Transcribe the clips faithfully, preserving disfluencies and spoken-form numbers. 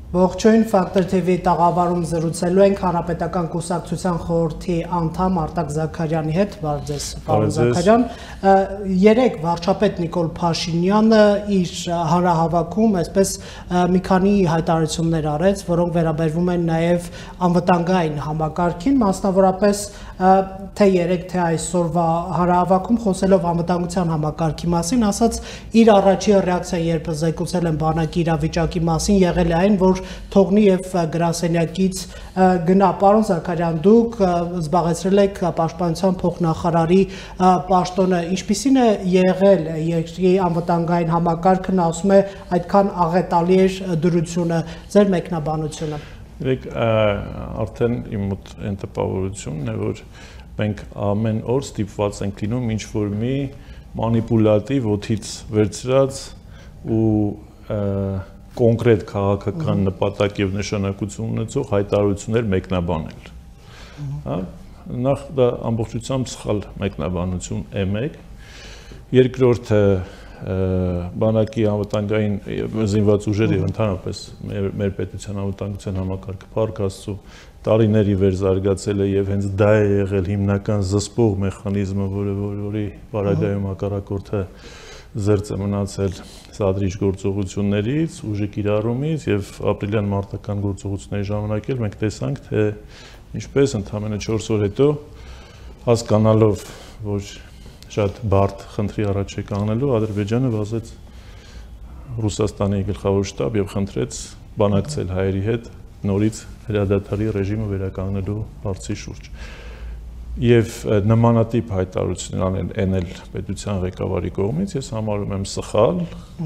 Ողջույն, Factor T V տաղավարում զրուցելու ենք Հանրապետական կուսակցության խորհրդի անդամ Արտակ Զաքարյանի հետ, բարև ձեզ, պարոն Զաքարյան։ Երեկ վարչապետ Նիկոլ Փաշինյանը իր հանրահավաքում այսպես մի քանի հայտարարություններ արեց, որոնք վերաբերվում են նաև անվտանգային համակարգին, մասնավորապես թե երեկ թե այսօրվա հանրահավաքում խոսելով անվտանգության համակարգի մասին, ասաց իր առաջին ռեակցիան, երբ զեկուցել են բանակի իրավիճակի մասին, եղել է այն, որ թողնի եւ գրասենյակից գնա։ Պարոն Զաքարյան, դուք զբաղեցրել եք պաշտպանության փոխնախարարի պաշտոնը, ինչպիսին է եղել երկրի անվտանգային համակարգն, ասում է այդքան աղետալի էր դրությունը, ձեր մեկնաբանությունը։ Երեք արդեն իմ մոտ այն տպավորությունն է, որ մենք ամեն օր ստիպված ենք լինում ինչ-որ մի մանիպուլատիվ օդից վերցրած ու կոնկրետ քաղաքական նպատակ եւ նշանակություն ունեցող հայտարարություններ մեկնաբանել։ Հա, նախ դա ամբողջությամբ սխալ մեկնաբանություն է մեկ, երկրորդը բանակի անվտանգային զինված ուժերը եւ ընդհանրապես մեր պետության անվտանգության համակարգը Փառք Աստծո տարիների վեր զարգացել է եւ հենց դա է եղել հիմնական զսպող մեխանիզմը, որը որի բարագայում հակառակորդը զերծ է մնացել սադրիչ գործողություններից, ուժի կիրառումից եւ ապրիլյան մարտական գործողությունների ժամանակ էլ մենք տեսանք, թե ինչպես ընդամենը չորս օր հետո հասկանալով, որ շատ բարդ խնդրի առաջ է կանգնելու, Ադրբեջանը վազեց Ռուսաստանի գլխավոր շտաբ եւ խնդրեց բանակցել հայերի հետ նորից հրադադարի ռեժիմը վերականգնելու հարցի շուրջ։ Եվ նմանատիպ հայտարարություններ անել պետության ղեկավարի կողմից ես համարում եմ սխալ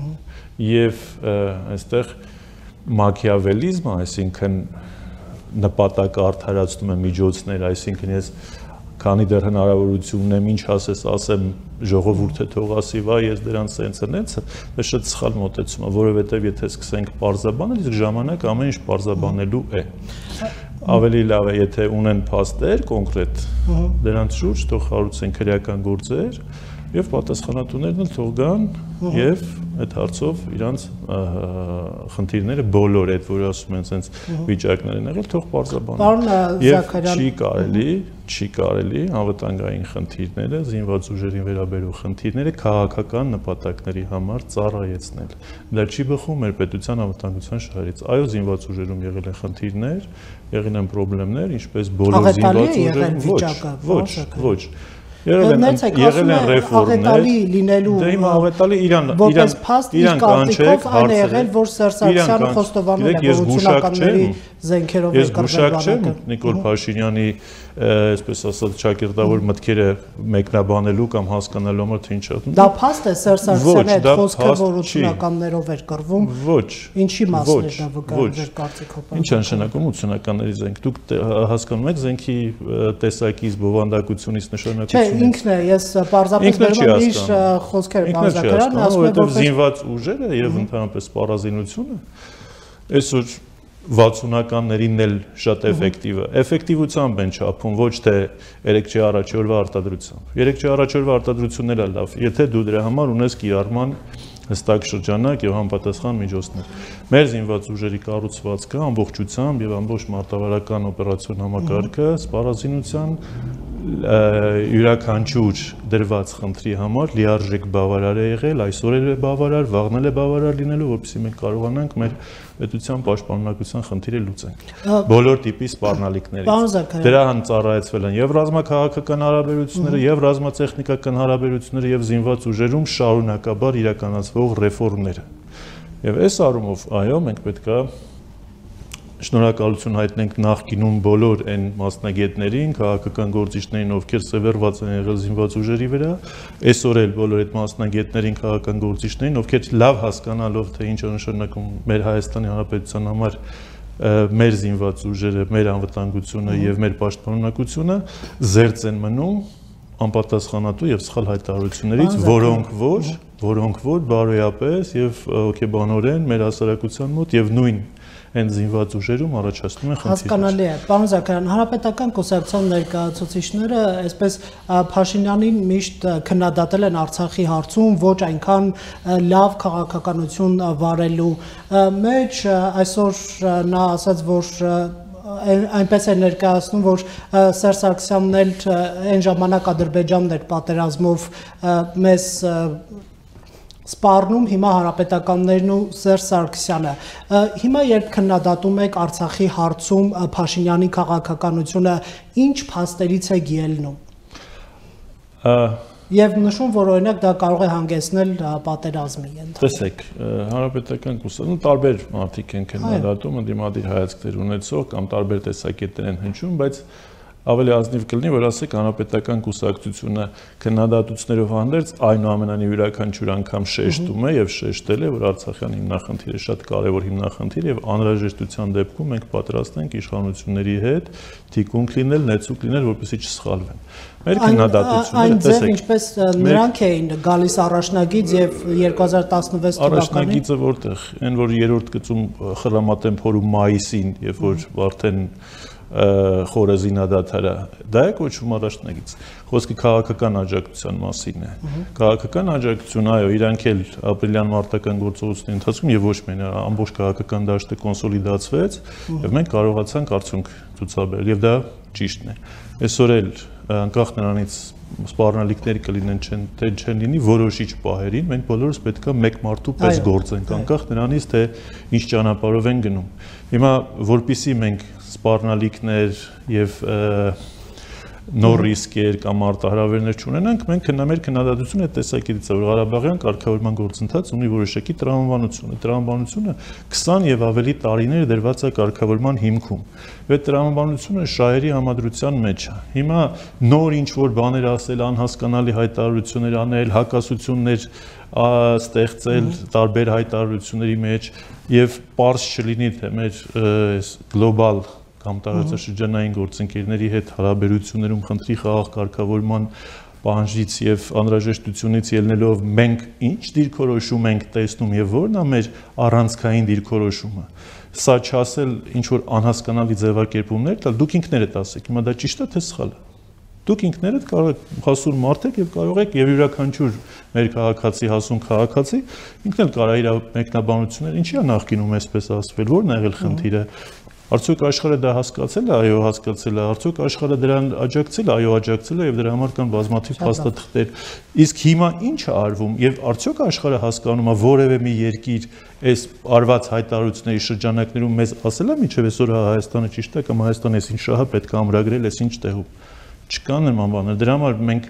եւ այստեղ մաքիավելիզմը, այսինքն նպատակը արդարացնում է միջոցներ, այսինքն ես քանի դեռ հնարավորություն ունեմ ինչ ասես ասեմ ժողովուրդը թող ասի վայ ես դրանց սենց ընեց, դա շատ սխալ մոտեցում է, որովհետև եթե սկսենք պարզաբանել, իսկ ժամանակ ամեն ինչ պարզաբանելու է։ Ավելի լավ է, եթե ունեն փաստեր կոնկրետ, դրանց շուրջ թող հարուցեն քրեական գործեր եւ պատասխանատուներն էլ թող գան եւ այդ հարցով իրանց խնդիրները բոլոր այդ որ ասում են sense վիճակներ են եղել թող պարզաբանեն։ Եվ չի կարելի, չի կարելի անվտանգային խնդիրները, զինված ուժերին վերաբերող խնդիրները քաղաքական նպատակների համար ծառայեցնել։ Դա չի բխում մեր պետության անվտանգության շահերից։ Այո, զինված ուժերում եղել են խնդիրներ, եղել են խնդիրներ, ինչպես բոլոր զինված ուժերում, ոչ, ոչ, ոչ։ Եղել են ռեֆորմներ, դե հիմա աղետալի իրան իրան կանչեք հարցերել, որ Սերսարսյանը խոստովանել է ռևոլյուցիոնականների զենքերով ես գուշակ չեմ Նիկոլ Փաշինյանի այսպես ասած ճակերտավոր մտքերը մեկնաբանելու կամ հասկանալու համար թե ինչ է։ Դա փաստ է Սերսարսյանի այդ խոսքը ռևոլյուցիոնականներով էր կռվում։ Ոչ։ Ինչի մասն է դա վկայում ձեր կարծիքով։ Ինչ է նշանակում ությանականների զենք։ Դուք հասկանում եք զենքի տեսակից, բովանդակությունից, նշանակությունից։ Ինքն է, ես պարզապես վերում իր խոսքերը բանզակարան, ասում է, որ զինված ուժերը եւ ընդհանրապես պարազինությունը այսօր վաթսունականներին էլ շատ էֆեկտիվ է։ Էֆեկտիվությամբ են չափում, ոչ թե երեք չի առաջորդվա արտադրությամբ։ Երեք չի առաջորդվա արտադրությունն էլ լավ, եթե դու դրա համար ունես կիրառման հստակ շրջանակ եւ համապատասխան միջոցներ։ Մեր զինված ուժերի կառուցվածքը ամբողջությամբ եւ ամբողջ մարտավարական օպերացիոն համակարգը սպառազինության յուրաքանչյուր դրված խնդրի համար լիարժեք բավարար է եղել, այսօր էլ է բավարար, վաղն է բավարար լինելու, որպեսզի մենք կարողանանք մեր պետության պաշտպանունակության խնդիրը լուծենք։ Բոլոր տիպի սպառնալիքներից։ Դրա հան ծառայեցվել են եւ ռազմաքաղաքական հարաբերությունները, եւ ռազմատեխնիկական հարաբերությունները, եւ զինված ուժերում շարունակաբար իրականացվող ռեֆորմները։ Եվ այս առումով, այո, մենք պետք է շնորհակալություն հայտնենք նախկինում բոլոր այն մասնագետներին, քաղաքական գործիչներին, ովքեր սևեռված են եղել զինված ուժերի վրա, այսօր էլ բոլոր այդ մասնագետներին, քաղաքական գործիչներին, ովքեր լավ հասկանալով թե ինչ է նշանակում մեր Հայաստանի Հանրապետության համար մեր զինված ուժերը, մեր անվտանգությունը եւ մեր պաշտպանունակությունը զերծ են մնում անպատասխանատու եւ սխալ հայտարարություններից, որոնք որ, որոնք որ բարոյապես եւ հոգեբանորեն մեր հասարակության մոտ եւ նույն այն զինված ուժերում առաջացնում են խնդիրներ։ Հասկանալի է, պարոն Զաքարյան, հանրապետական կուսակցության ներկայացուցիչները այսպես Փաշինյանին միշտ քննադատել են Արցախի հարցում ոչ այնքան լավ քաղաքականություն վարելու մեջ, այսօր նա ասաց, որ այնպես է ներկայացնում, որ Սերժ Սարգսյանն էլ այն ժամանակ Ադրբեջանն էր պատերազմով մեզ սպառնում, հիմա հանրապետականներն ու Սերժ Սարգսյանը։ Հիմա երբ քննադատում եք Արցախի հարցում Փաշինյանի քաղաքականությունը, ինչ փաստերից է ելնում։ Եվ նշում, որ օրինակ դա կարող է հանգեցնել պատերազմի ենթարկման։ Տեսեք, հանրապետական կուսակցություն տարբեր մարդիկ են քննադատում, ընդդիմադիր հայացքներ ունեցող կամ տարբեր տեսակետներ են հնչում, բայց ավելի ազնիվ կլինի, որ ասեք հանրապետական կուսակցությունը քննադատություններով հանդերձ այնուամենայնիվ յուրաքանչյուր անգամ շեշտում է եւ շեշտել է, որ Արցախյան հիմնախնդիրը շատ կարեւոր հիմնախնդիր եւ անհրաժեշտության դեպքում մենք պատրաստ ենք իշխանությունների հետ թիկունք լինել, նեցուկ լինել, որպեսզի չսխալվեն։ Մեր քննադատությունները, տեսեք, ինչպես նրանք էին գալիս առաջնագիծ եւ երկու հազար տասնվեց թվականին։ Առաջնագիծը որտեղ, այն որ երրորդ գծում խրամատեմ փորում մայիսին, երբ որ արդեն խորը զինադադարը, դա է կոչվում առաջնագիծ։ Խոսքը քաղաքական աջակցության մասին է։ Քաղաքական աջակցություն, այո, իրանք էլ ապրիլյան մարտական գործողությունների ընթացքում եւ ոչ միայն ամբողջ քաղաքական դաշտը կոնսոլիդացվեց եւ մենք կարողացանք արդյունք ցուցաբերել եւ դա ճիշտն է։ Այսօր էլ անկախ նրանից սպառնալիքներ կլինեն չեն թե չեն լինի որոշիչ պահերին, մենք բոլորս պետք է մեկ մարդու պես գործենք, անկախ նրանից թե ինչ ճանապարհով են գնում։ Հիմա որpիսի մենք սպառնալիքներ եւ նոր ռիսկեր կամ արտահրավերներ չունենանք, մենք մեր քննադատությունը այդ տեսակետից է, որ Ղարաբաղյան կարգավորման գործընթաց ունի որոշակի տրամաբանություն։ Տրամաբանությունը քսան եւ ավելի տարիներ դրված է կարգավորման հիմքում։ Այդ տրամաբանությունը շահերի համադրության մեջ է։ Հիմա նոր ինչ որ բաներ ասել, անհասկանալի հայտարարություններ անել, հակասություններ ստեղծել տարբեր հայտարարությունների մեջ եւ պարզ չլինի թե մեր գլոբալ կամ տարածաշրջանային գործընկերների հետ հարաբերություններում խնդրի խաղաղ կարգավորման պահանջից եւ անհրաժեշտությունից ելնելով մենք ինչ դիրքորոշում ենք տեսնում եւ որն է մեր առանցքային դիրքորոշումը։ Սա չասել ինչ որ անհասկանալի ձևակերպումներ տալ, դուք ինքներդ ասեք, հիմա դա ճիշտ է թե սխալ է։ Դուք ինքներդ կարող եք հասուն մարդ եք եւ կարող եք եւ յուրաքանչյուր մեր քաղաքացի հասուն քաղաքացի ինքն էլ կարող է իր մեկնաբանությունները ինչի է նախկինում այսպես ասվել, որն է եղել խնդիրը։ Արդյոք աշխարհը դա հասկացել է, այո, հասկացել է, արդյոք աշխարհը դրան աջակցել է, այո, աջակցել է եւ դրա համար կան բազմաթիվ փաստաթղթեր։ Իսկ հիմա ինչ է արվում եւ արդյոք աշխարհը հասկանում է որևէ մի երկիր այս արված հայտարարությունների շրջանակներում մեզ ասել է միջև այսօր Հայաստանը ճիշտ է կամ Հայաստանը այս ինչ շահը պետք է ամրագրել, այս ինչ տեղում։ Չկան նման բաներ։ Դրա համար մենք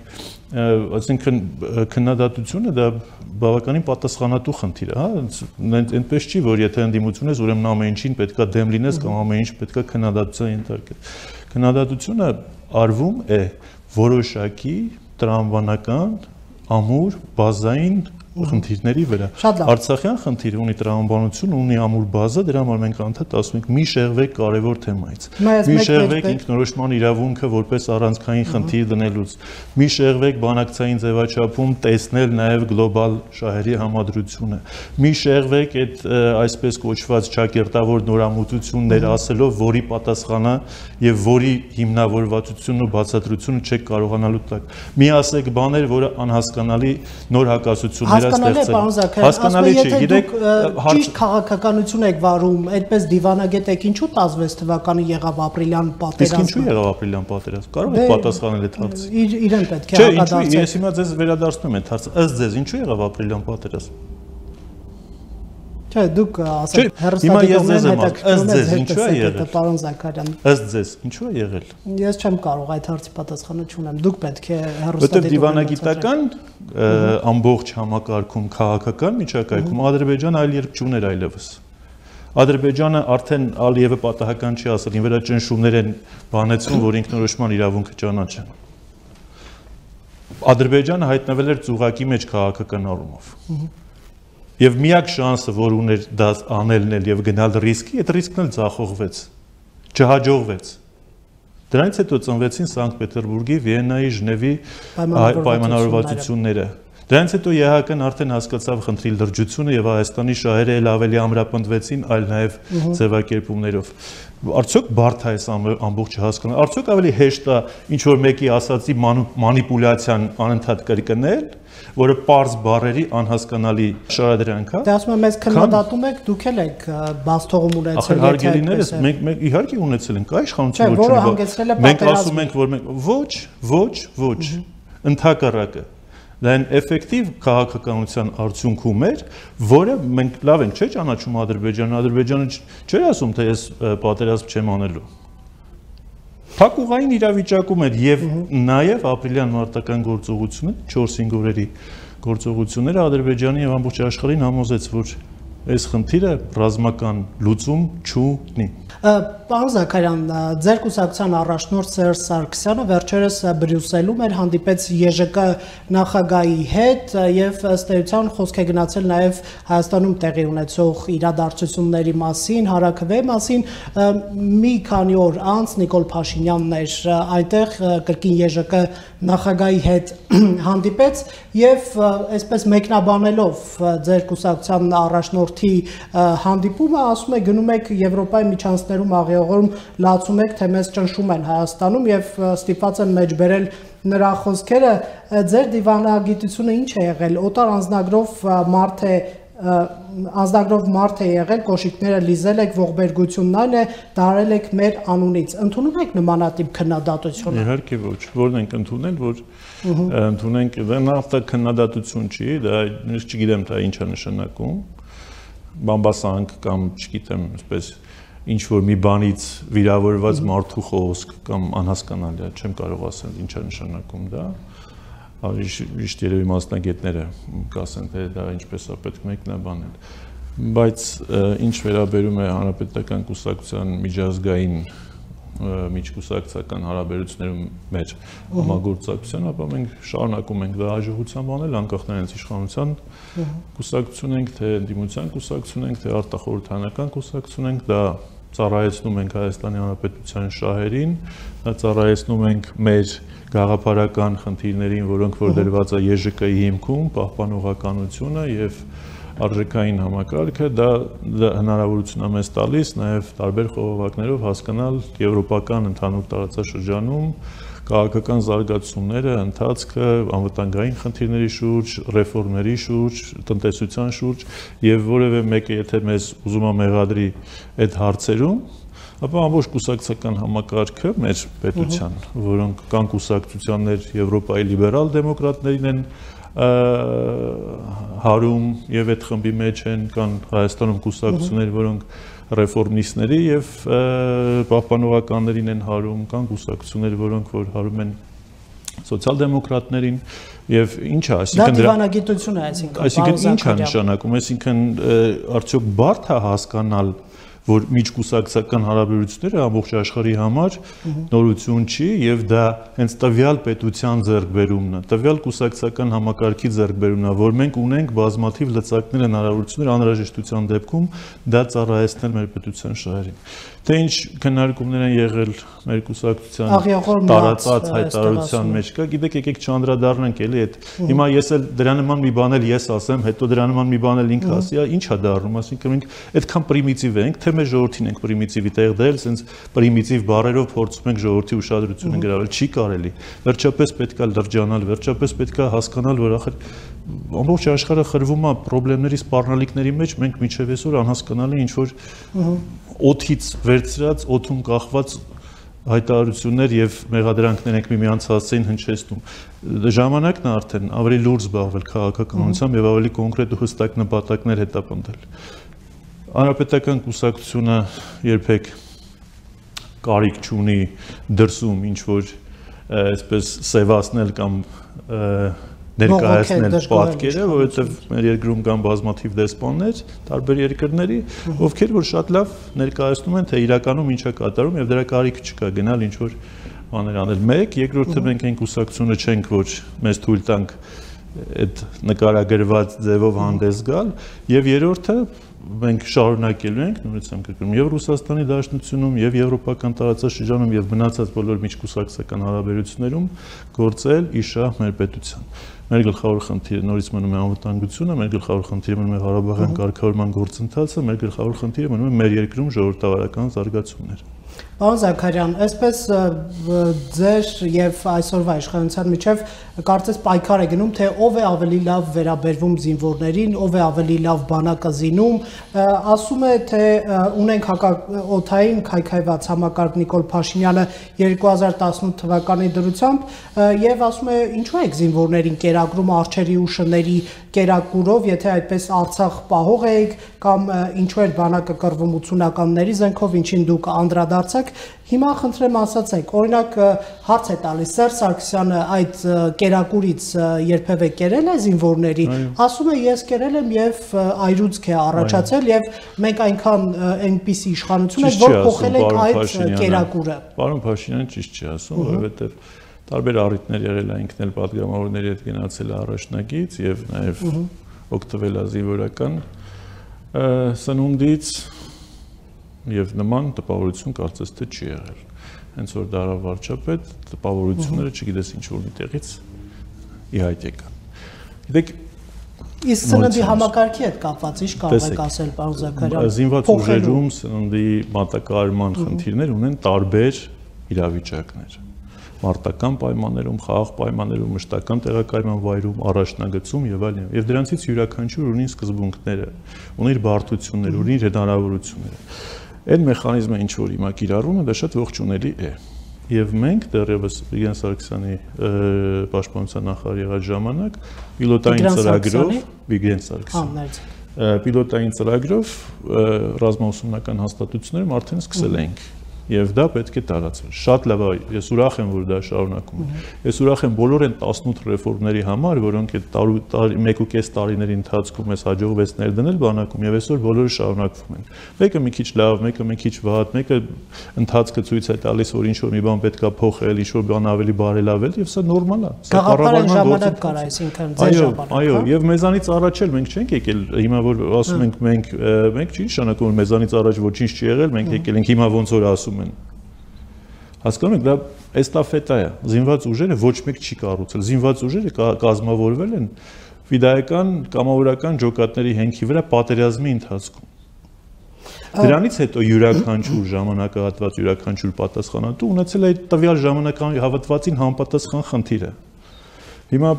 այսինքն քննադատությունը դա բավականին պատասխանատու խնդիր է, հա, այնպես չի, որ եթե ընդդիմություն ես, ուրեմն ամեն ինչին պետքա դեմ լինես կամ ամեն ինչ պետքա քննադատության ենթարկել։ Քննադատությունը արվում է որոշակի տրամաբանական, ամուր, բազային խնդիրների վրա։ Արցախյան խնդիրը ունի տրամաբանություն, ունի ամուր բազա, դրա համար մենք անդադ ասում ենք մի շեղվեք կարևոր թեմայից։ Մի շեղվեք ինքնորոշման իրավունքը որպես առանցքային խնդիր դնելուց։ Մի շեղվեք բանակցային ձևաչափում տեսնել նաև գլոբալ շահերի համադրությունը։ Մի շեղվեք այդ այսպես կոչված ճակերտավոր նորամուծություններ ասելով, որի պատասխանը եւ որի հիմնավորվածությունն ու բացատրությունը չեք կարողանալու տակ։ Մի ասեք բաներ, որը անհասկանալի նոր հակասություններ Հասկանալի է, պարոն Զաքարյան, ասում եթե դուք ճիշտ քաղաքականություն եք վարում, այդպես դիվանագետ եք, ինչու տասնվեց թվականի եղավ ապրիլյան պատերազմը։ Իսկ ինչու եղավ ապրիլյան պատերազմը։ Կարող եք պատասխանել այդ հարցին։ Իրեն պետք է հակադարձել։ Չէ, ինչու, ես հիմա ձեզ վերադարձնում եմ այդ հարցը։ Ըստ ձեզ ինչու եղավ ապրիլյան պատերազմը։ Չէ, դուք ասեք հերոստատիկորեն հետաքրքրում եք ինչու է եղել, պարոն Զաքարյան։ Ըստ ձեզ ինչու է եղել։ Ես չեմ կարող այդ հարցի պատասխանը չունեմ։ Դուք պետք է հերոստատիկորեն։ Որտեղ դիվանագիտական ամբողջ համակարգում քաղաքական միջակայքում Ադրբեջանը այլ երկ չուներ այլևս։ Ադրբեջանը արդեն Ալիևը պատահական չի ասել, ինձ վրա ճնշումներ են բանեցում, որ ինքնորոշման իրավունքը ճանաչեն։ Ադրբեջանը հայտնվել էր ծուղակի մեջ քաղաքական առումով։ Եվ միակ շանսը, որ ուներ դա անելն էլ եւ գնալ ռիսկի, այդ ռիսկն էլ ձախողվեց։ Չհաջողվեց։ Դրանից հետո ծնվեցին Սանկտ Պետերբուրգի, Վիեննայի, Ժնևի պայմանավորվածությունները։ Դրանից հետո ԵՀԿ-ն արդեն հասկացավ խնդրի լրջությունը եւ Հայաստանի շահերը ել ավելի ամրապնդվեցին, այլ նաեւ ձևակերպումներով։ Արդյոք բարդ է այս ամբողջը հասկանալ։ Արդյոք ավելի հեշտ է ինչ որ մեկի ասացի մանիպուլյացիան անընդհատ կրկնել, որը պարզ բառերի անհասկանալի շարադրանք է։ Դե ասում եմ, մեզ քննադատում եք, դուք էլ եք բաց թողում ունեցել, եթե հարգելիներս մենք մենք իհարկե ունեցել ենք, այ իշխանություն ոչ ունի։ Մենք ասում ենք, որ մենք ոչ, ոչ, ոչ, ընդհակառակը։ Դա այն էֆեկտիվ քաղաքականության արդյունքում էր, որը մենք լավ ենք չէ ճանաչում Ադրբեջանը, Ադրբեջանը չէր ասում, թե ես պատերազմ չեմ անելու։ Փակուղային իրավիճակում էր եւ նաեւ ապրիլյան մարտական գործողությունը չորս-հինգ օրերի գործողությունները Ադրբեջանի եւ ամբողջ աշխարհին համոզեց, որ այս խնդիրը ռազմական լուծում չունի։ Պարոն Զաքարյան, ձեր կուսակցության առաջնորդ Սերժ Սարգսյանը վերջերս Բրյուսելում էր, հանդիպեց ԵԺԿ նախագահի հետ եւ ըստ էության խոսք է գնացել նաեւ Հայաստանում տեղի ունեցող իրադարձությունների մասին, հարաքվեի մասին։ Մի քանի օր անց Նիկոլ Փաշինյանն էր այնտեղ կրկին ԵԺԿ նախագահի հետ հանդիպեց եւ այսպես մեկնաբանելով ձեր կուսակցության առաջնորդի հանդիպումը, ասում է գնում եք Եվրոպայի միջանցքներում աղիողորում լացում եք, թե մեզ ճնշում են Հայաստանում եւ ստիպված են մեջբերել նրա խոսքերը, ձեր դիվանագիտությունը ինչ է եղել, օտար անձնագրով մարդ է անձնագրով մարդ է եղել, կոշիկները լիզել եք, ողբերգությունն այն է, դարել եք մեր անունից։ Ընդունում եք նմանատիպ քննադատությունը։ Իհարկե ոչ, որն ենք ընդունել, որ ընդունենք, դա նավթա քննադատություն չի, դա ես չգիտեմ դա ինչ է նշանակում։ Բամբասանք կամ չգիտեմ, այսպես ինչ որ մի բանից վիրավորված մարդու խոսք կամ անհասկանալի է, չեմ կարող ասել ինչ է նշանակում դա։ Իշտ երևի մասնագետները կասեն, թե դա ինչպես է պետք մեկնաբանել։ Բայց ինչ վերաբերում է հանրապետական կուսակցության միջազգային միջկուսակցական հարաբերություններում մեր համագործակցության, ապա մենք շարունակում ենք դա հաջողությամբ անել, անկախ նրանից իշխանության կուսակցություն ենք, թե ընդդիմության կուսակցություն ենք, թե արտախորհրդանական կուսակցություն ենք, դա ծառայեցնում ենք Հայաստանի Հանրապետության շահերին, դա ծառայեցնում ենք մեր գաղափարական խնդիրներին, որոնք որ դրված է ԵԺԿ-ի հիմքում, պահպանողականությունը եւ արժեքային համակարգը, դա հնարավորություն է մեզ տալիս նաև տարբեր խողովակներով հասկանալ եվրոպական ընդհանուր տարածաշրջանում քաղաքական զարգացումները, ընթացքը, անվտանգային խնդիրների շուրջ, ռեֆորմների շուրջ, տնտեսության շուրջ եւ որևէ մեկը եթե մեզ ուզում է մեղադրի այդ հարցերում, ապա ամբողջ կուսակցական համակարգը մեր պետության, որոնք կան կուսակցություններ Եվրոպայի լիբերալ դեմոկրատներին են հարում եւ այդ խմբի մեջ են, կան Հայաստանում կուսակցություններ, որոնք ռեֆորմիստների եւ պահպանողականներին են հարում, կան կուսակցություններ, որոնք որ հարում են սոցիալ-դեմոկրատներին եւ ինչ է, այսինքն դա դիվանագիտություն է, այսինքն այսինքն ինչ է նշանակում, այսինքն արդյոք բարդ է հասկանալ որ միջկուսակցական հարաբերությունները ամբողջ աշխարհի համար նորություն չի եւ դա հենց տվյալ պետության ձեռքբերումն է, տվյալ կուսակցական համակարգի ձեռքբերումն է, որ մենք ունենք բազմաթիվ լծակներ, հնարավորություններ անհրաժեշտության դեպքում դա ծառայեցնել մեր պետության շահերին։ Թե ինչ քննարկումներ են եղել մեր կուսակցության տարածած հայտարարության մեջ կա, գիտեք, եկեք չանդրադառնանք էլի այդ։ Հիմա ես էլ դրա նման մի բան էլ ես ասեմ, հետո դրա նման մի բան էլ ինքը ասի, ի՞նչ է դառնում, ասինքն մենք այդքան պրիմիտիվ ենք, թե մեր ժողովրդին ենք պրիմիտիվի տեղ դել, ասենց պրիմիտիվ բառերով փորձում ենք ժողովրդի ուշադրությունը գրավել, չի կարելի։ Վերջապես պետք է լրջանալ, վերջապես պետք է հասկանալ, որ ախր ամբողջ աշխարհը խրվում է խնդիրների սպառնալիքների մեջ, մենք միջև այսօր անհասկանալի ինչ որ օդից վերցրած, օդում կախված հայտարարություններ եւ մեղադրանքներ ենք միմյանց հասցեին հնչեցնում։ Ժամանակն է արդեն ավելի լուրջ զբաղվել քաղաքականությամբ եւ ավելի կոնկրետ ու հստակ նպատակներ հետապնդել։ Հանրապետական կուսակցությունը երբեք կարիք չունի դրսում ինչ որ այսպես սևացնել կամ ներկայացնել պատկերը, որովհետև մեր երկրում կան բազմաթիվ դեսպաններ տարբեր երկրների, ովքեր որ շատ լավ ներկայացնում են, թե իրականում ինչ է կատարում եւ դրա կարիք չկա գնալ ինչ որ բաներ անել։ Մեկ, երկրորդը մենք այն կուսակցությունը չենք, որ մեզ թույլ տանք այդ նկարագրված ձևով հանդես գալ, եւ երրորդը մենք շարունակելու ենք, նորից եմ կրկնում, եւ Ռուսաստանի Դաշնությունում, եւ եվրոպական տարածաշրջանում եւ մնացած բոլոր միջկուսակցական հարաբերություններում գործել ի շահ մեր պետության։ Մեր գլխավոր խնդիրը նորից մնում է անվտանգությունը, մեր գլխավոր խնդիրը մնում է Ղարաբաղյան կարգավորման գործընթացը, մեր գլխավոր խնդիրը մնում է մեր երկրում ժողովրդավարական զարգացումները։ Պարոն Զաքարյան, այսպես ձեր եւ այսօրվա իշխանության միջև կարծես պայքար է գնում, թե ով է ավելի լավ վերաբերվում զինվորներին, ով է ավելի լավ բանակը զինում, ասում է, թե ունենք հակաօդային քայքայված համակարգ Նիկոլ Փաշինյանը երկու հազար տասնութ թվականի դրությամբ եւ ասում է, ինչու եք զինվորներին կերակրում արջերի ու շների կերակուրով, եթե այդպես Արցախ պահող եք, կամ ինչու է բանակը կռվում ութսունականների զենքով, ինչին դուք անդրադարձեք։ Հիմա խնդրեմ ասացեք, օրինակ հարց է տալիս Սերժ Սարգսյանը այդ կերակուրից երբևէ կերել է զինվորների, ասում է ես կերել եմ եւ այրուձք է առաջացել եւ մենք այնքան այնպիսի իշխանություն ենք, որ փոխել ենք այդ կերակուրը։ Պարոն Փաշինյանը ճիշտ չի ասում, որովհետեւ տարբեր առիթներ եղել է, ինքն էլ պատգամավորների հետ գնացել է առաջնագից եւ նաեւ օգտվել է զինվորական սնունդից եւ նման տպավորություն կարծես թե չի եղել։ Հենց որ դարավ վարչապետ, տպավորությունները չգիտես ինչ որ միտեղից ի հայտ եկան։ Գիտեք, իսկ սննդի համակարգի հետ կապված ինչ կարող եք ասել, պարոն Զաքարյան։ Զինված ուժերում սննդի մատակարարման խնդիրներ ունեն տարբեր իրավիճակներ։ Մարտական պայմաններում, խաղաղ պայմաններում, մշտական տեղակայման վայրում, առաջնագծում եւ այլն։ Եվ դրանցից յուրաքանչյուր ունի սկզբունքները, ունի իր բարդությունները, ունի իր հնարավորությունները։ Այդ մեխանիզմը ինչ որ հիմա կիրառում է, դա շատ ողջունելի է։ Եվ մենք դեռևս Վիգեն Սարգսյանի պաշտպանության նախարար եղած ժամանակ պիլոտային ծրագրով Վիգեն Սարգսյան պիլոտային ծրագրով ռազմաուսումնական հաստատություններում արդեն սկսել ենք եւ դա պետք է տարածվի։ Շատ լավ է, ես ուրախ եմ, որ դա շարունակում է։ Ես ուրախ եմ բոլոր այն տասնութ ռեֆորմների համար, որոնք այդ մեկ ու կես տարիների ընթացքում ես հաջողվեց ներդնել բանակում եւ այսօր բոլորը շարունակվում են։ Մեկը մի քիչ լավ, մեկը մի քիչ վատ, մեկը ընթացքը ցույց է տալիս, որ ինչ որ մի բան պետք է փոխել, ինչ որ բան ավելի բարելավել եւ սա նորմալ է։ Սա կառավարման ժամանակ կար, այսինքն ձեր ժամանակ։ Այո, եւ մեզանից առաջ էլ մենք չենք եկել, հիմա որ ասում ենք մենք մենք չի նշանակում որ մեզանից առաջ ոչինչ չի եղել, մենք եկել ենք հիմա ոնց որ ասում են։ Հասկանում եք, դա էստաֆետա է, զինված ուժերը ոչ մեկ չի կառուցել, զինված ուժերը կազմավորվել են ֆիդայական կամավորական ջոկատների հենքի վրա պատերազմի ընթացքում։ Դրանից հետո յուրաքանչյուր ժամանակահատված յուրաքանչյուր պատասխանատու ունեցել է այդ տվյալ ժամանակահատվածին համապատասխան խնդիրը։ Հիմա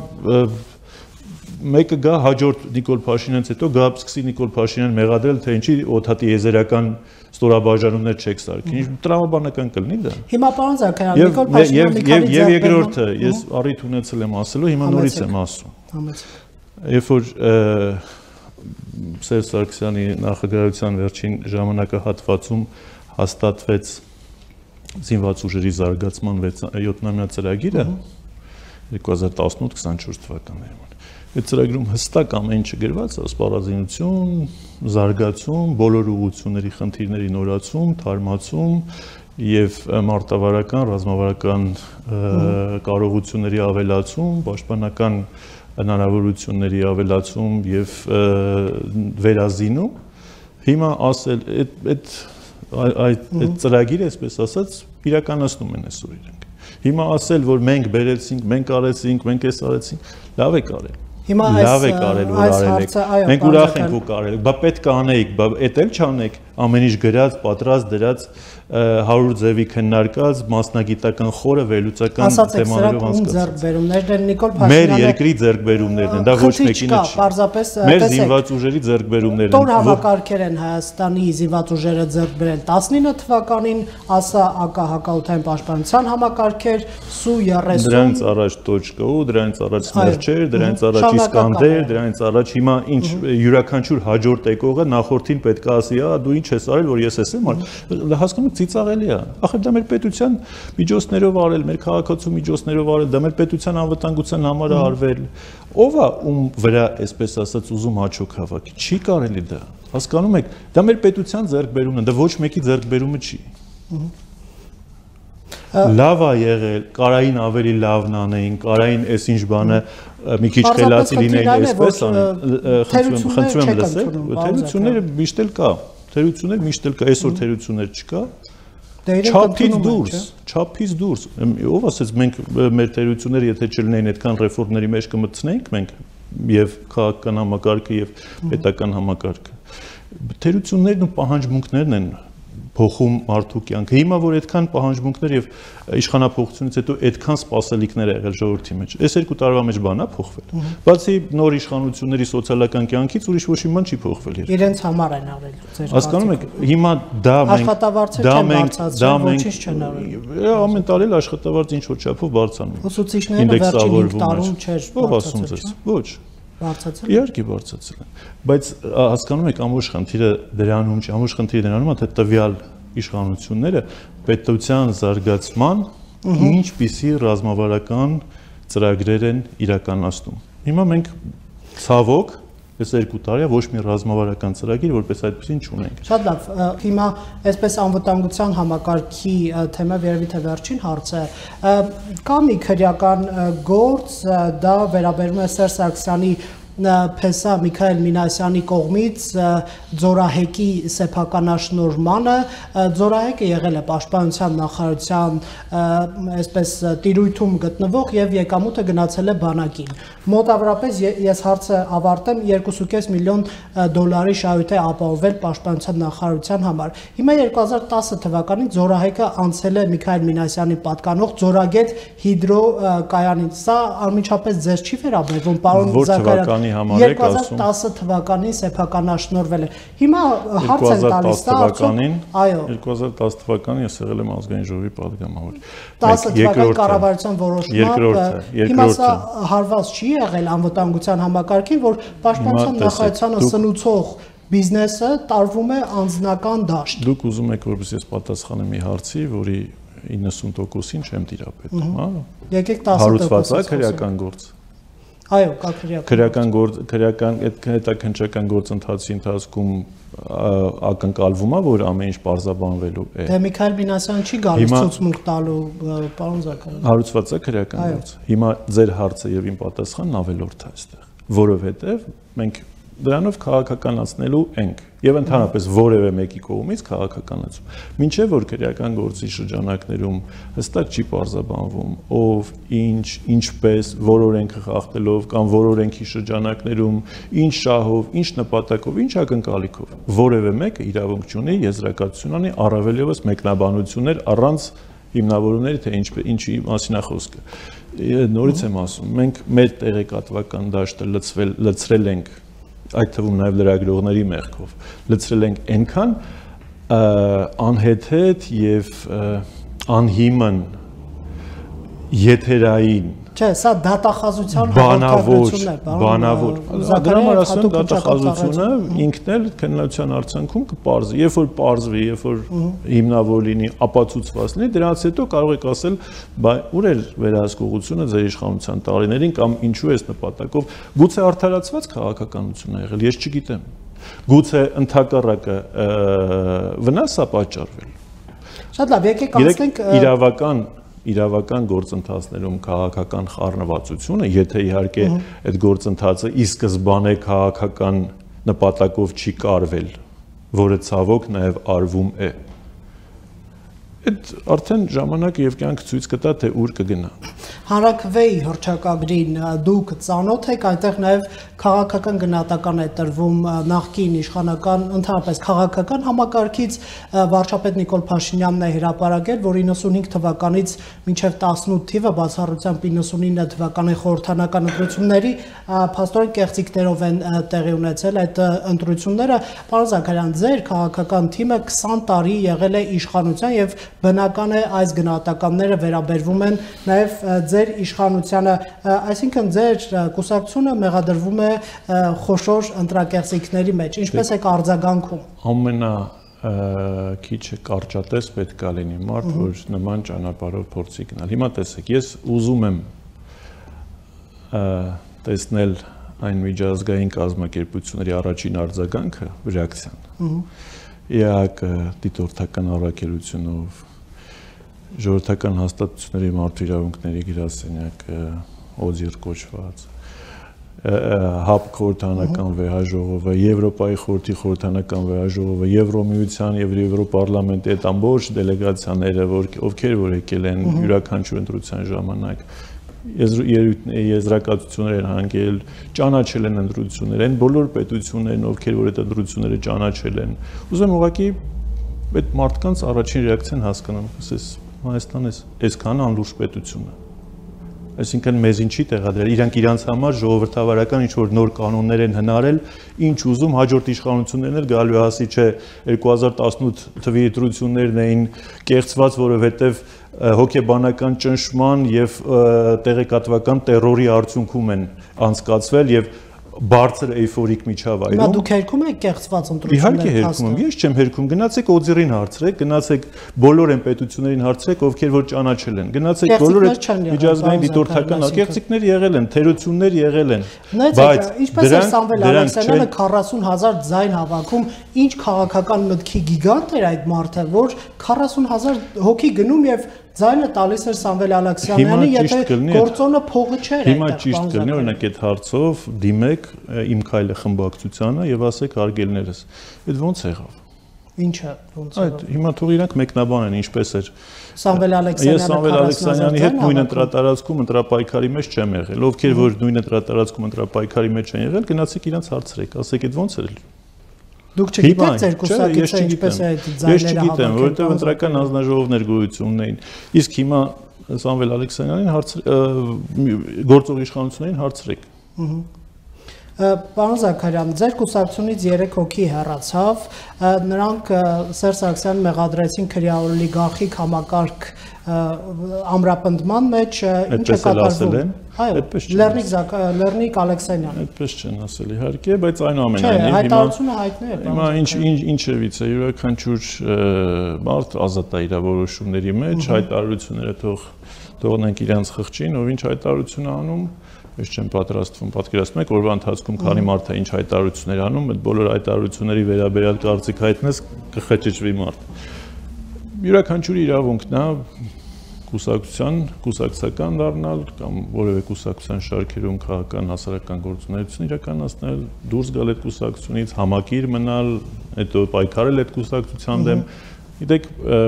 մեկը գա հաջորդ Նիկոլ Փաշինյանից հետո գա սկսի Նիկոլ Փաշինյան մեղադրել, թե ինչի օդատի եզերական ստորաբաժանումներ չեք սարքի։ Ինչ տրամաբանական կլինի դա։ Հիմա պարոն Զաքարյան, Նիկոլ Փաշինյանը մի քանի եւ երկրորդը, ես առիթ ունեցել եմ ասելու, հիմա նորից եմ ասում։ Երբ որ Սերժ Սարգսյանի նախագահության վերջին ժամանակահատվածում հաստատվեց զինված ուժերի զարգացման յոթնամյա ծրագիրը երկու հազար տասնութ տասնչորս թվականներին։ Այդ ծրագրում հստակ ամեն ինչը գրված է՝ սպառազինություն, զարգացում, բոլոր ուղղությունների խնդիրների նորացում, թարմացում եւ մարտավարական, ռազմավարական կարողությունների ավելացում, պաշտպանական հնարավորությունների ավելացում եւ վերազինում։ Հիմա ասել այդ այդ այդ ծրագիրը, այսպես ասած, իրականացնում են այսօր իրենք։ Հիմա ասել, որ մենք բերեցինք, մենք արեցինք, մենք էս արեցինք, լավ է կարել։ Հիմա լավ է կարել, որ արել եք։ Մենք ուրախ ենք, որ կարել եք, բա պետք է անեիք, բա էդ էլ չանեք, ամեն ինչ գրած, պատրաստ դրած հարյուր ձևի քննարկած մասնագիտական խորը վերլուծական թեմաներով անցկացած։ Մեր երկրի ձեռքբերումներն են, դա ոչ մեկին չի։ Մեր զինված ուժերի ձեռքբերումներն են։ Տոր համակարգեր են Հայաստանի զինված ուժերը ձեռք բերել տասնինը թվականին, ասա ԱԿ հակաօդային պաշտպանության համակարգեր, Սու երեսուն։ Դրանից առաջ Տոչկա ու դրանից առաջ Սմերչեր, դրանից առաջ Իսկանդեր, դրանից առաջ հիմա ինչ յուրաքանչյուր հաջորդ եկողը նախորդին պետք է ասի, «Ա դու ինչ ես արել, որ ես էսեմ արել»։ Հասկանում եք, ծիծաղելի է։ Ախր դա մեր պետության միջոցներով արել, մեր քաղաքացու միջոցներով արել, դա մեր պետության անվտանգության համար է արվել։ Ո՞վ է ում վրա, այսպես ասած, ուզում հաճոք հավաքի։ Չի կարելի դա։ Հասկանում եք, դա մեր պետության ձեռքբերումն է, դա ոչ մեկի ձեռքբերումը չի։ Լավ է եղել, կարային ավելի լավն անեին, կարային այս ինչ բանը մի քիչ խելացի լինեին, այսպես անեն, խնդրում եմ լսել, թերությունները միշտ էլ կա, թերություններ միշտ էլ կա, այսօր թերություններ չկա, Չափից դուրս, չափից դուրս։ Ով ասեց մենք մեր տերությունները եթե չլինեին այդքան ռեֆորմների մեջ կմտցնեինք մենք եւ քաղաքական համակարգը եւ պետական համակարգը։ Տերություններն ու պահանջմունքներն են փոխում մարդու կյանքը։ Հիմա որ այդքան պահանջմունքներ եւ իշխանապողությունից հետո այդքան սպասելիքներ ա եղել ժողովրդի մեջ։ Այս երկու տարվա մեջ բան ա փոխվել։ Բացի նոր իշխանությունների սոցիալական կյանքից ուրիշ ոչ մի բան չի փոխվել։ Իրենց համար են արել ձեր։ Հասկանում եք, հիմա դա մենք դա մենք դա մենք ոչինչ չեն արել։ Ամեն տարի աշխատավարձ ինչ որ չափով բարձրանում։ Ուսուցիչները վերջին հինգ տարում չէր բարձրացել։ Ոչ։ Բարձրացել։ Իհարկե բարձրացել են, բայց հասկանում եք ամբողջ խնդիրը դրանում չի, ամբողջ խնդիրը դրանում է թե տվյալ իշխանությունները պետության զարգացման ինչպիսի ռազմավարական ծրագրեր են իրականացնում։ Հիմա մենք ցավոք այս երկու տարի ոչ մի ռազմավարական ծրագիր որպես այդպեսին չունենք։ Շատ լավ, հիմա այսպես անվտանգության համակարգի թեմա երևի թե վերջին հարցը կա մի քրեական գործ, դա վերաբերում է Սերժ Սարգսյանի Փեսա Միքայել Մինասյանի կողմից Ձորահեկի սեփականաշնորհմանը Ձորահեկը եղել է պաշտպանության նախարարության այսպես տիրույթում գտնվող եւ եկամուտը գնացել է բանակին մոտավորապես ես հարցը ավարտեմ երկու կես միլիոն դոլարի շահույթ է ապահովել պաշտպանության նախարարության համար հիմա երկու հազար տասը թվականին Ձորահեկը անցել է Միքայել Մինասյանի պատկանող Ձորագետ հիդրո կայանին սա անմիջապես ձեզ չի վերաբերվում պարոն Զաքարյան երկու հազար տասը թվականին սեփականաշնորհվել է։ Հիմա հարց են տալիս դա թվականին, այո, երկու հազար տասը թվականին ես եղել եմ ազգային ժողովի պատգամավոր։ տասը թվականի կառավարության որոշմամբ հիմա սա հարված չի եղել անվտանգության համակարգին, որ պաշտպանության նախարարությանը սնուցող բիզնեսը տարվում է անձնական դաշտ։ Դուք ուզում եք որպես ես պատասխանեմ մի հարցի, որի իննսուն տոկոսին չեմ տիրապետում, հա։ Եկեք տասը տոկոս։ Հարուցված է քրեական գործ։ Այո, կա քրեական։ Քրեական գործ, քրեական այդ հետաքննչական գործընթացի ընթացքում ակնկալվում է, որ ամեն ինչ պարզաբանվելու է։ Դե Միքայել Մինասյանը չի գալիս ցուցմունք տալու, պարոն Զաքարյան։ Հարուցված է քրեական գործ։ Հիմա ձեր հարցը եւ իմ պատասխանն ավելորդ է այստեղ, որովհետեւ մենք դրանով քաղաքականացնելու ենք եւ ընդհանրապես որևէ մեկի կողմից քաղաքականացում։ Մինչեւ որ քրեական գործի շրջանակներում հստակ չի պարզաբանվում ով, ինչ, ինչպես, որ օրենքը խախտելով կամ որ օրենքի շրջանակներում ինչ շահով, ինչ նպատակով, ինչ ակնկալիքով, որևէ մեկը իրավունք չունի եզրակացություն անի առավել եւս մեկնաբանություններ առանց հիմնավորումների թե ինչ ինչի մասին է խոսքը։ Նորից եմ ասում, մենք մեր տեղեկատվական դաշտը լցվել լցրել ենք այդ թվում նաև լրագրողների մեղքով լցրել ենք այնքան անհեթեթ եւ անհիմն եթերային չէ, սա դատախազության հաղորդակցությունն է, բանավոր։ Դրա համար ասում դատախազությունը ինքն էլ քննության արդյունքում կպարզի, երբ որ պարզվի, երբ որ հիմնավոր լինի, ապացուցված լինի, դրանից հետո կարող եք ասել, բայ ուր էր վերահսկողությունը ձեր իշխանության տարիներին կամ ինչու է նպատակով, գուցե արդարացված քաղաքականություն է եղել, ես չգիտեմ։ Գուցե ընդհակառակը վնաս է պատճառվել։ Շատ լավ, եկեք անցնենք իրավական իրավական գործընթացներում քաղաքական խառնվածությունը, եթե իհարկե այդ գործընթացը ի սկզբանե քաղաքական նպատակով չի կարվել, որը ցավոք նաև արվում է։ Այդ արդեն ժամանակը եւ կյանքը ցույց կտա, թե ուր կգնա։ Հանրաքվեի հռչակագրին դուք ծանոթ եք, այնտեղ նաև քաղաքական գնահատական է տրվում նախկին իշխանական, ընդհանրապես քաղաքական համակարգից վարչապետ Նիկոլ Փաշինյանն է հրապարակել, որ իննսունհինգ թվականից մինչև տասնութ թիվը բացառությամբ իննսունինը թվականի խորհրդանական ընտրությունների փաստորեն կեղծիքներով են տեղի ունեցել այդ ընտրությունները։ Պարոն Զաքարյան, ձեր քաղաքական թիմը քսան տարի եղել է իշխանության եւ բնական է այս գնահատականները վերաբերվում են նաև ձեր իշխանությանը, այսինքն ձեր կուսակցությունը մեղադրվում է խոշոր ընտրակեղծիքների մեջ, ինչպես եք արձագանքում։ Ամենա քիչը կարճատես պետք է լինի մարդ, որ նման ճանապարհով փորձի գնալ։ Հիմա տեսեք, ես ուզում եմ տեսնել այն միջազգային կազմակերպությունների առաջին արձագանքը, ռեակցիան։ ԵԱԿ դիտորդական առաքելությունով, ժողովրդական հաստատությունների մարդու իրավունքների գրասենյակը, օձիր կոչված, ՀԱՊ խորհրդանական վեհաժողովը, Եվրոպայի խորհրդի խորհրդանական վեհաժողովը, Եվրոմիության եւ Եվրոպարլամենտի այդ ամբողջ դելեգացիաները, ովքեր որ եկել են յուրաքանչյուր ընտրության ժամանակ, եզրակացություններ են հանգել, ճանաչել են ընտրությունները, այն բոլոր պետություններն, ովքեր որ այդ ընտրությունները ճանաչել են։ Ուզում եմ ուղղակի այդ մարդկանց առաջին ռեակցիան հասկանամ, ասես Հայաստանը այսքան անլուրջ պետություն է։ Այսինքն մեզին չի տեղադրել, իրանք իրանց համար ժողովրդավարական ինչ-որ նոր կանոններ են հնարել, ինչ ուզում հաջորդ իշխանություններն էլ գալու հասի չէ, երկու հազար տասնութ թվականի ընտրություններն էին կեղծված, որովհետև հոգեբանական ճնշման եւ տեղեկատվական տերորի արդյունքում են անցկացվել եւ բարձր էյֆորիկ միջավայրում։ Հիմա դուք հերքում եք կեղծված ընտրություններ։ Իհարկե հերքում եմ, ես չեմ հերքում, գնացեք Օձիրին հարցրեք, գնացեք բոլոր այն պետություններին հարցրեք, ովքեր որ ճանաչել են։ Գնացեք բոլոր այդ միջազգային դիտորդական ակեղծիքներ եղել են, թերություններ եղել են։ Բայց ինչպես է Սամվել Ալեքսանյանը քառասուն հազար ձայն հավաքում, ինչ քաղաքական մտքի գիգանտ էր այդ մարդը, որ քառասուն հազար հոգի գնում եւ ձայնը տալիս էր Սամվել Ալեքսանյանի, եթե գործոնը փողը չէր։ Հիմա ճիշտ կլինի, օրինակ այդ հարցով դիմեք Իմ քայլը խմբակցությանը եւ ասեք արգելներս։ Այդ ոնց եղավ։ Ինչը ոնց եղավ։ Այդ հիմա թող իրանք մեկնաբանեն ինչպես էր։ Սամվել Ալեքսանյանը Ես Սամվել Ալեքսանյանի հետ նույն ընտրատարածքում ընտրապայքարի մեջ չեմ եղել։ Ովքեր որ նույն ընտրատարածքում ընտրապայքարի մեջ են եղել, գնացեք իրանց հարցրեք, ասեք այդ ոնց էր։ Դուք չգիտեք ձեր կուսակիցը ինչպես է այդ ձայները հավաքում։ Ես չգիտեմ, որովհետև ընտրական հանձնաժողովներ գոյություն ունեին։ Իսկ հիմա Սամվել Ալեքսանյանին հարց գործող իշխանություններին հարցրեք։ Պարոն Զաքարյան, ձեր կուսակցությունից երեք հոգի հեռացավ, նրանք Սերժ Սարգսյանին մեղադրեցին քրեաօլիգարխիկ համակարգ ամրապնդման մեջ, ինչ է կատարվում։ Այո, Լեռնիկ Ալեքսանյան։ Այդպես չեն ասել իհարկե, բայց այնուամենայնիվ հիմա հայտարարությունը հայտնի է։ Հիմա ինչ ինչևից է յուրաքանչյուր մարդ ազատ է իր որոշումների մեջ, հայտարարությունները թող թողնենք իրանց խղճին, ով ինչ հայտարարություն է անում, ես չեմ պատրաստվում, պատկերացնում եք օրվա ընթացքում քանի մարդ է ինչ հայտարարություններ անում, այդ բոլոր հայտարարությունների վերաբերյալ կարծիք հայտնես կխճճվի մարդ։ Յուրաքանչյուր իրավունքն է կուսակցության, կուսակցական դառնալ կամ որևէ կուսակցության շարքերում քաղաքական հասարակական գործունեություն իրականացնել, դուրս գալ այդ կուսակցությունից, համակիր մնալ, հետո պայքարել այդ կուսակցության դեմ։ Գիտեք,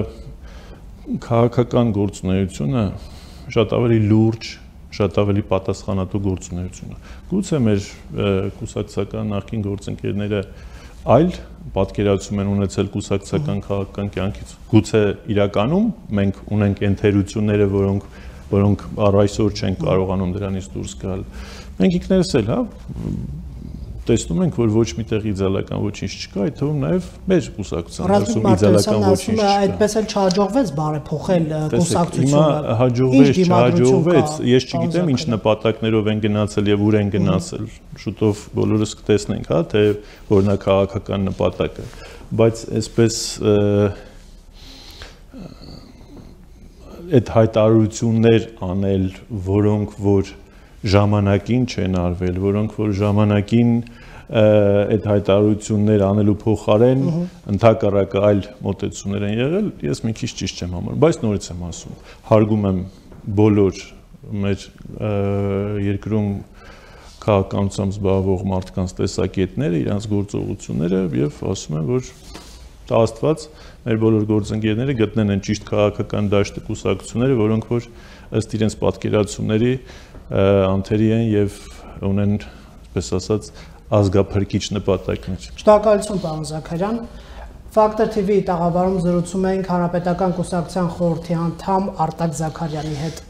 քաղաքական գործունեությունը շատ ավելի լուրջ, շատ ավելի պատասխանատու գործունեություն է։ Գուցե մեր կուսակցական նախկին գործընկերները այլ պատկերացում են ունեցել կուսակցական քաղաքական կյանքից։ Գուցե իրականում մենք ունենք ընթերությունները, որոնք որոնք առ այսօր չեն կարողանում դրանից դուրս գալ։ Մենք ինքներս էլ, հա, տեսնում ենք, որ ոչ մի տեղ իդեալական ոչինչ չկա, այդ թվում նաև մեր կուսակցության դասում իդեալական ոչինչ չկա։ Այդպես էլ չհաջողվեց բարեփոխել կուսակցությունը։ Հիմա հաջողվեց, չհաջողվեց, ես չգիտեմ ինչ նպատակներով են գնացել եւ ուր են գնացել։ Շուտով բոլորս կտեսնենք, հա, թե որն է քաղաքական նպատակը, բայց այսպես այդ հայտարարություններ անել, որոնք որ ժամանակին չեն արվել, որոնք որ ժամանակին այդ հայտարարություններ անելու փոխարեն ընդհակառակը այլ մոտեցումներ են եղել, ես մի քիչ ճիշտ չեմ համարում, բայց նորից եմ ասում, հարգում եմ բոլոր մեր երկրում քաղաքականությամբ զբաղվող մարդկանց տեսակետները, իրենց գործողությունները եւ ասում եմ, որ տա Աստված մեր բոլոր գործընկերները գտնեն են ճիշտ քաղաքական դաշտը կուսակցությունները, որոնք որ ըստ իրենց պատկերացումների անթերի են եւ ունեն, այսպես ասած, ազգափրկիչ նպատակներ։ Շնորհակալություն, պարոն Զաքարյան։ Factor T V-ի տաղավարում զրուցում ենք Հանրապետական կուսակցության խորհրդի անդամ Արտակ Զաքարյանի հետ։